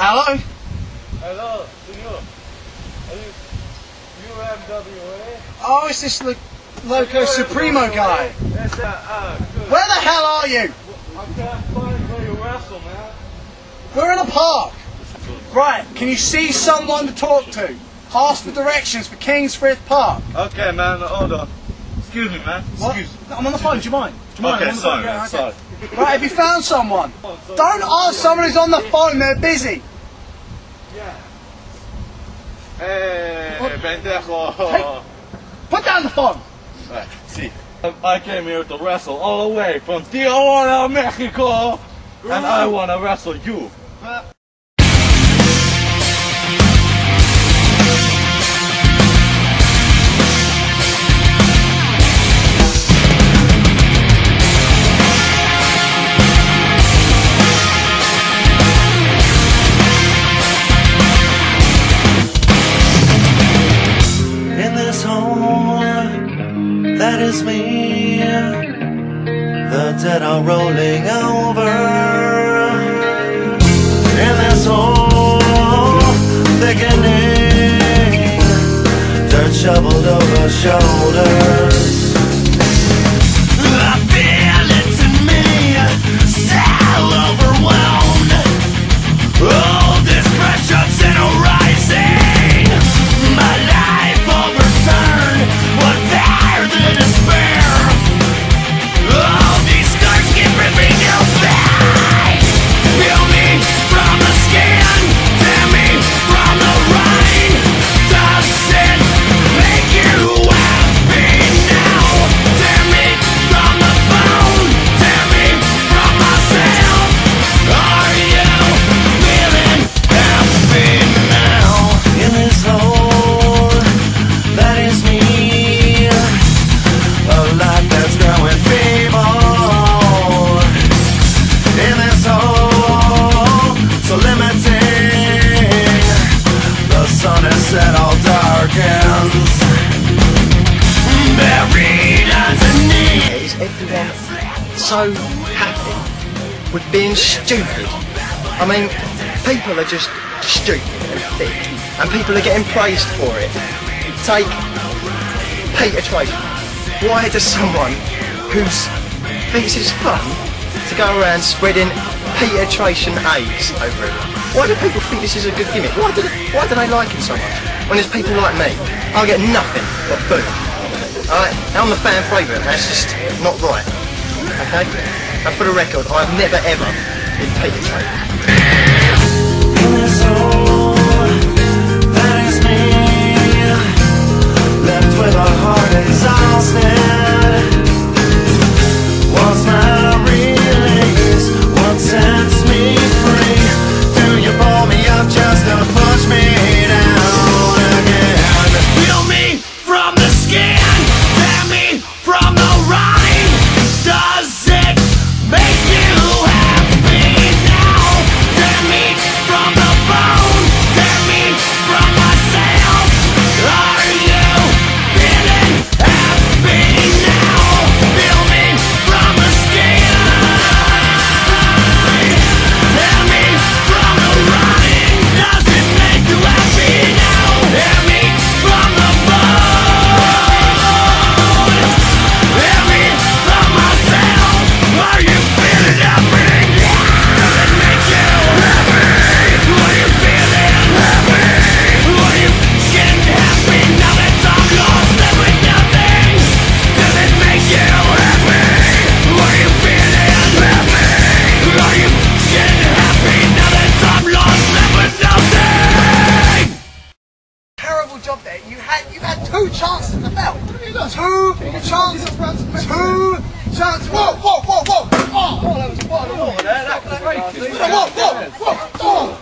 Hello? Hello, senor. Are you UMWA? Oh, it's this Loco Supremo guy. Yes, good. Where the hell are you? I can't find where you wrestle, man. We're in a park. Right, can you see someone to talk to? Ask for directions for Kingsfrith Park. Okay, man, hold on. Excuse me, man. What? Excuse me. I'm on the phone, do you mind? Do you mind? Okay, I'm on the sorry, phone. man, Yeah, sorry. okay. Right, have you found someone? Don't ask someone who's on the phone, they're busy. Yeah. Hey, What? pendejo. Hey. Put down the phone. Right, see, I came here to wrestle all the way from Tijuana, Mexico, and I want to wrestle you. In this hole, that is me. The dead are rolling over. In this hole, thickening, dirt shoveled over shoulders. I feel it in me, still overwhelmed. All this pressure's in a rising. My life overturned, what dare the despair? All these scars keep ripping you back. Feel me from the skin, tear me from the rind. Does it make you happy now? Tear me from the bone, tear me from myself. Are you feeling happy now? In this hole, that is me. A life that's growing feeble. In this hole, so limiting. The sun has set, all darkens. Buried underneath. Is everyone so happy with being stupid? I mean, people are just stupid and thick, and people are getting praised for it. Take Peter Tracy. Why does someone who thinks it's fun to go around spreading Peter Tracy and AIDS over it? Why do people think this is a good gimmick? Why do they like it so much? When there's people like me, I'll get nothing but boo. Alright, I'm the fan favourite, that's just not right. Okay? And for the record, I've never ever been Peter Tracy. In this hole, that is me. Left with a heart exhausted. What's my release? What sets me free? Do you pull me up just to push me down again? Feel me from the skin, tear me from the rind. Does it make you happy now? Tear me from the bone, tear me from myself. Are you feeling happy now? Feel me from the skin, tear me from the rind. Does it make you happy now? Tear me from the bone, tear me from myself. Are you feeling happy now? Does it make you happy? Are you feeling happy? Are you getting happy now that I'm lost, left with nothing? Does it make you happy? Are you feeling happy? Are you getting happy now that I'm lost, left with nothing? Terrible job there. You had two chances to belt. Two chances. Whoa, whoa, whoa, whoa. Oh, that was quite a lot there. That was great. Whoa, whoa, whoa. Oh.